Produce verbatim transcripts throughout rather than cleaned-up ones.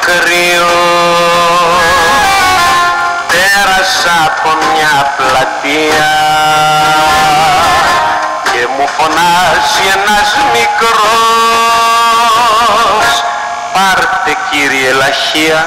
κρύο. Πέρασα από μια πλατεία και μου φωνάζει ένας μικρός, πάρτε κύριε λαχεία.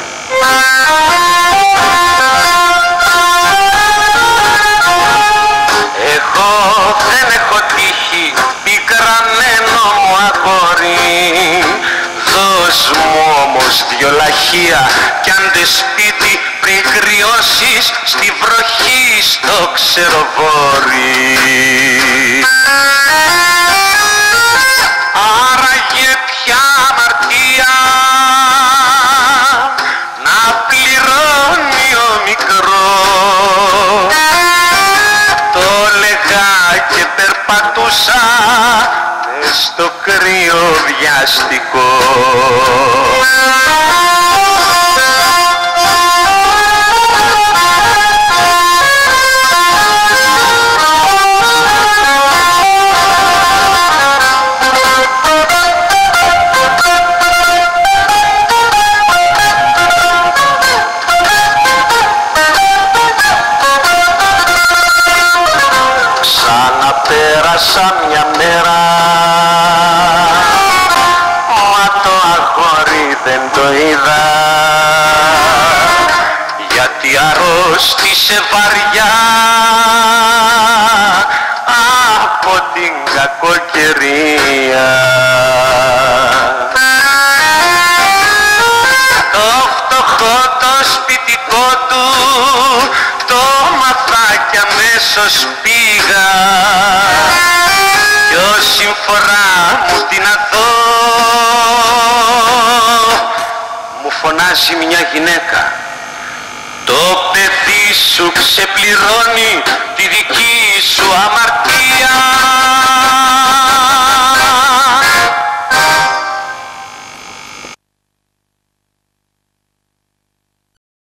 Εγώ δεν έχω τύχει, πικραμένο μου αγόρι, δώσ' μου όμως δυο λαχεία κι άντε σπίτι πριν κρυώσεις στη βροχή στο ξεροβόρι. Άραγε ποια αμαρτία να πληρώνει ο μικρός, το λέγα και περπατούσα μες στο κρύο βιαστικό. Πέρασα μια μέρα, μα το αγόρι δεν το είδα, γιατί αρρώστησε βαριά από την κακοκαιρία. Το φτωχό το σπιτικό του το μάθα κι αμέσως πήγα, κι όση φορά μου την αδώ μου φωνάζει μια γυναίκα, το παιδί σου ξεπληρώνει τη δική σου αμαρτία.